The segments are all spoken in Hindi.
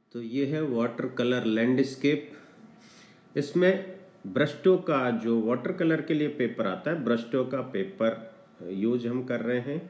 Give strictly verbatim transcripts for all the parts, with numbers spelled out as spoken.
तो ये है वाटर कलर लैंडस्केप। इसमें ब्रस्टो का जो वाटर कलर के लिए पेपर आता है, ब्रस्टो का पेपर यूज हम कर रहे हैं।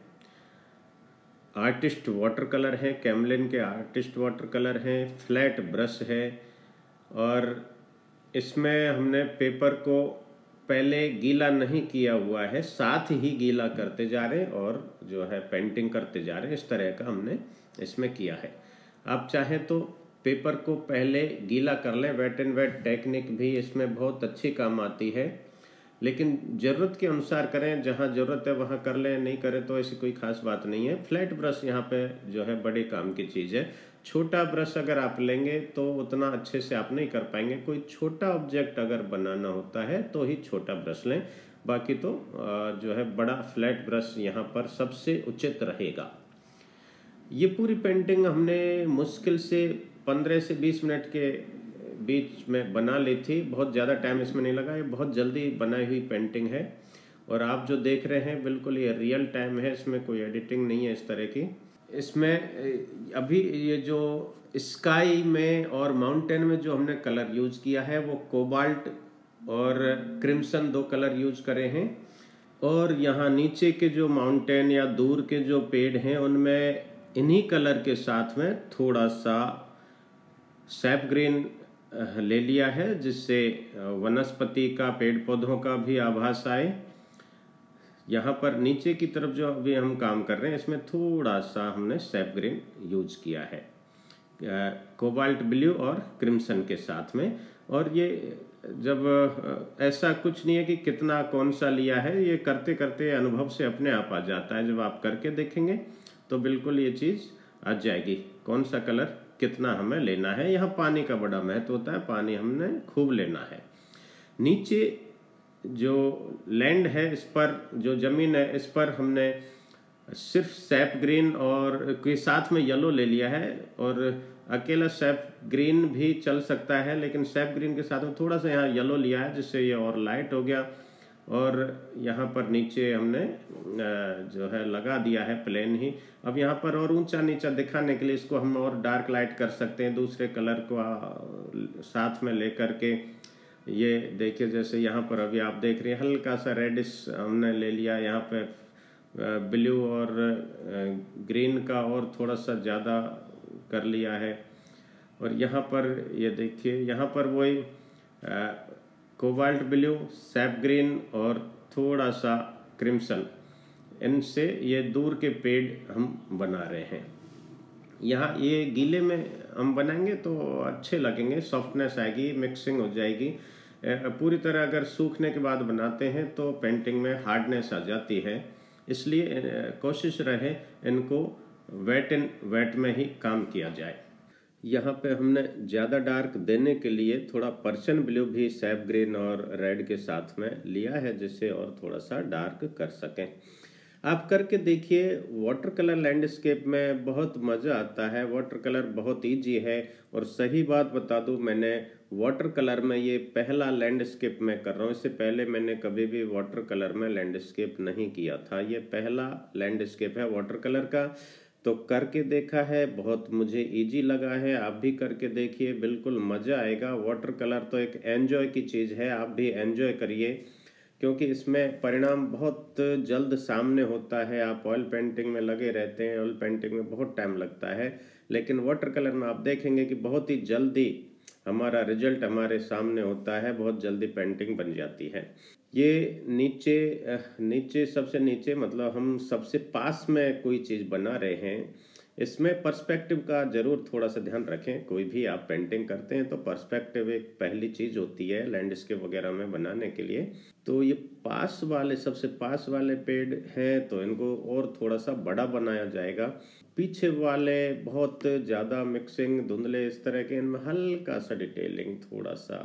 आर्टिस्ट वाटर कलर है, कैमलिन के आर्टिस्ट वाटर कलर हैं, फ्लैट ब्रश है और इसमें हमने पेपर को पहले गीला नहीं किया हुआ है, साथ ही गीला करते जा रहे हैं और जो है पेंटिंग करते जा रहे हैं। इस तरह का हमने इसमें किया है। आप चाहें तो पेपर को पहले गीला कर लें, वेट एंड वेट टेक्निक भी इसमें बहुत अच्छी काम आती है, लेकिन ज़रूरत के अनुसार करें। जहाँ ज़रूरत है वहाँ कर लें, नहीं करें तो ऐसी कोई खास बात नहीं है। फ्लैट ब्रश यहाँ पे जो है बड़े काम की चीज़ है। छोटा ब्रश अगर आप लेंगे तो उतना अच्छे से आप नहीं कर पाएंगे। कोई छोटा ऑब्जेक्ट अगर बनाना होता है तो ही छोटा ब्रश लें, बाकी तो जो है बड़ा फ्लैट ब्रश यहाँ पर सबसे उचित रहेगा। ये पूरी पेंटिंग हमने मुश्किल से पंद्रह से बीस मिनट के बीच में बना ली थी। बहुत ज़्यादा टाइम इसमें नहीं लगा। ये बहुत जल्दी बनाई हुई पेंटिंग है और आप जो देख रहे हैं बिल्कुल ये रियल टाइम है, इसमें कोई एडिटिंग नहीं है इस तरह की। इसमें अभी ये जो स्काई में और माउंटेन में जो हमने कलर यूज किया है वो कोबाल्ट और क्रिम्सन दो कलर यूज करे हैं। और यहाँ नीचे के जो माउंटेन या दूर के जो पेड़ हैं उनमें इन्हीं कलर के साथ में थोड़ा सा सैप ग्रीन ले लिया है, जिससे वनस्पति का, पेड़ पौधों का भी आभास आए। यहाँ पर नीचे की तरफ जो अभी हम काम कर रहे हैं इसमें थोड़ा सा हमने सैप ग्रीन यूज किया है, कोबाल्ट ब्लू और क्रिम्सन के साथ में। और ये जब ऐसा कुछ नहीं है कि कितना कौन सा लिया है, ये करते करते अनुभव से अपने आप आ जाता है। जब आप करके देखेंगे तो बिल्कुल ये चीज़ आ जाएगी, कौन सा कलर कितना हमें लेना है। यहाँ पानी का बड़ा महत्व होता है, पानी हमने खूब लेना है। नीचे जो लैंड है, इस पर जो ज़मीन है, इस पर हमने सिर्फ सैप ग्रीन और के साथ में येलो ले लिया है। और अकेला सैप ग्रीन भी चल सकता है, लेकिन सैप ग्रीन के साथ में थोड़ा सा यहाँ येलो लिया है, जिससे ये और लाइट हो गया। और यहाँ पर नीचे हमने जो है लगा दिया है प्लेन ही। अब यहाँ पर और ऊंचा नीचा दिखाने के लिए इसको हम और डार्क लाइट कर सकते हैं दूसरे कलर को साथ में लेकर के। ये देखिए, जैसे यहाँ पर अभी आप देख रहे हैं हल्का सा रेडिश हमने ले लिया, यहाँ पे ब्लू और ग्रीन का और थोड़ा सा ज़्यादा कर लिया है। और यहाँ पर ये देखिए, यहाँ पर वही कोबाल्ट ब्लू, सैप ग्रीन और थोड़ा सा क्रिम्सन, इनसे ये दूर के पेड़ हम बना रहे हैं। यहाँ ये गीले में हम बनाएंगे तो अच्छे लगेंगे, सॉफ्टनेस आएगी, मिक्सिंग हो जाएगी। पूरी तरह अगर सूखने के बाद बनाते हैं तो पेंटिंग में हार्डनेस आ जाती है, इसलिए कोशिश रहे इनको वेट एंड वेट में ही काम किया जाए। यहाँ पे हमने ज़्यादा डार्क देने के लिए थोड़ा पर्शियन ब्लू भी सैप ग्रीन और रेड के साथ में लिया है, जिससे और थोड़ा सा डार्क कर सकें। आप करके देखिए, वाटर कलर लैंडस्केप में बहुत मज़ा आता है। वाटर कलर बहुत इजी है। और सही बात बता दूं, मैंने वाटर कलर में ये पहला लैंडस्केप में कर रहा हूँ। इससे पहले मैंने कभी भी वाटर कलर में लैंडस्केप नहीं किया था। ये पहला लैंडस्केप है वाटर कलर का, तो करके देखा है, बहुत मुझे इजी लगा है। आप भी करके देखिए, बिल्कुल मज़ा आएगा। वाटर कलर तो एक एन्जॉय की चीज़ है, आप भी एन्जॉय करिए, क्योंकि इसमें परिणाम बहुत जल्द सामने होता है। आप ऑयल पेंटिंग में लगे रहते हैं, ऑयल पेंटिंग में बहुत टाइम लगता है, लेकिन वाटर कलर में आप देखेंगे कि बहुत ही जल्दी हमारा रिजल्ट हमारे सामने होता है, बहुत जल्दी पेंटिंग बन जाती है। ये नीचे नीचे सबसे नीचे मतलब हम सबसे पास में कोई चीज़ बना रहे हैं, इसमें पर्सपेक्टिव का ज़रूर थोड़ा सा ध्यान रखें। कोई भी आप पेंटिंग करते हैं तो पर्सपेक्टिव एक पहली चीज़ होती है लैंडस्केप वगैरह में बनाने के लिए। तो ये पास वाले, सबसे पास वाले पेड़ हैं तो इनको और थोड़ा सा बड़ा बनाया जाएगा। पीछे वाले बहुत ज़्यादा मिक्सिंग, धुंधले इस तरह के, इनमें हल्का सा डिटेलिंग थोड़ा सा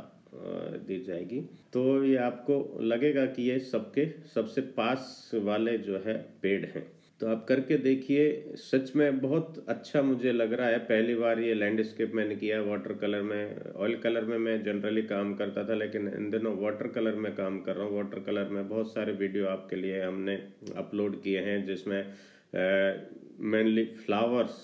दी जाएगी, तो ये आपको लगेगा कि ये सबके सबसे पास वाले जो है पेड़ हैं। तो आप करके देखिए, सच में बहुत अच्छा मुझे लग रहा है। पहली बार ये लैंडस्केप मैंने किया है वाटर कलर में। ऑयल कलर में मैं जनरली काम करता था, लेकिन इन दिनों वाटर कलर में काम कर रहा हूँ। वाटर कलर में बहुत सारे वीडियो आपके लिए हमने अपलोड किए हैं, जिसमें मेनली फ्लावर्स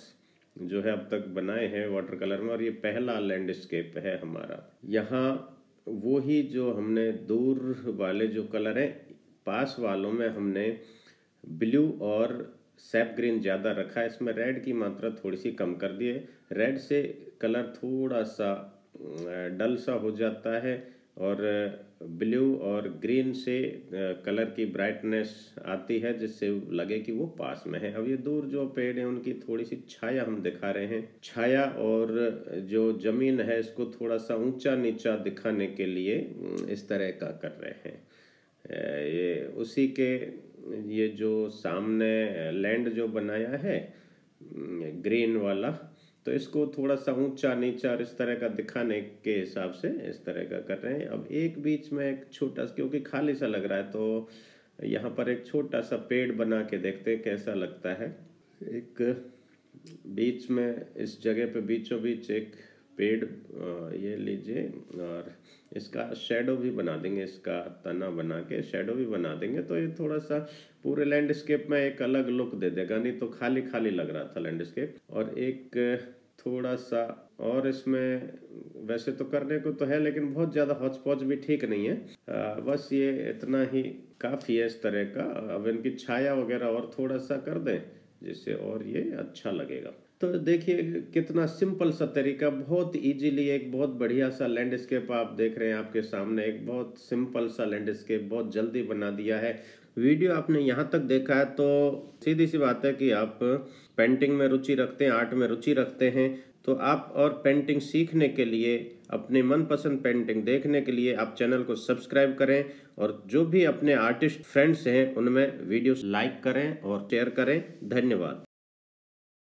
जो है अब तक बनाए हैं वाटर कलर में, और ये पहला लैंडस्केप है हमारा। यहाँ वो ही जो हमने दूर वाले जो कलर हैं, पास वालों में हमने ब्लू और सैप ग्रीन ज़्यादा रखा है, इसमें रेड की मात्रा थोड़ी सी कम कर दी है। रेड से कलर थोड़ा सा डल सा हो जाता है, और ब्लू और ग्रीन से कलर की ब्राइटनेस आती है, जिससे लगे कि वो पास में है। अब ये दूर जो पेड़ हैं उनकी थोड़ी सी छाया हम दिखा रहे हैं। छाया और जो जमीन है इसको थोड़ा सा ऊंचा नीचा दिखाने के लिए इस तरह का कर रहे हैं। ये उसी के ये जो सामने लैंड जो बनाया है ग्रीन वाला, तो इसको थोड़ा सा ऊंचा नीचा और इस तरह का दिखाने के हिसाब से इस तरह का कर रहे हैं। अब एक बीच में एक छोटा सा, क्योंकि खाली सा लग रहा है, तो यहाँ पर एक छोटा सा पेड़ बना के देखते हैं कैसा लगता है। एक बीच में इस जगह पे बीचों बीच एक पेड़ ये लीजिए, और इसका शेडो भी बना देंगे, इसका तना बना के शेडो भी बना देंगे, तो ये थोड़ा सा पूरे लैंडस्केप में एक अलग लुक दे देगा, नहीं तो खाली खाली लग रहा था लैंडस्केप। और एक थोड़ा सा और इसमें वैसे तो करने को तो है, लेकिन बहुत ज़्यादा हौच पौच भी ठीक नहीं है। आ, बस ये इतना ही काफ़ी है इस तरह का। अब इनकी छाया वगैरह और थोड़ा सा कर दें जिससे और ये अच्छा लगेगा। तो देखिए कितना सिंपल सा तरीका, बहुत इजीली एक बहुत बढ़िया सा लैंडस्केप आप देख रहे हैं आपके सामने। एक बहुत सिंपल सा लैंडस्केप बहुत जल्दी बना दिया है। वीडियो आपने यहाँ तक देखा है तो सीधी सी बात है कि आप पेंटिंग में रुचि रखते हैं, आर्ट में रुचि रखते हैं, तो आप और पेंटिंग सीखने के लिए, अपने मनपसंद पेंटिंग देखने के लिए आप चैनल को सब्सक्राइब करें, और जो भी अपने आर्टिस्ट फ्रेंड्स हैं उनमें वीडियो लाइक करें और शेयर करें। धन्यवाद।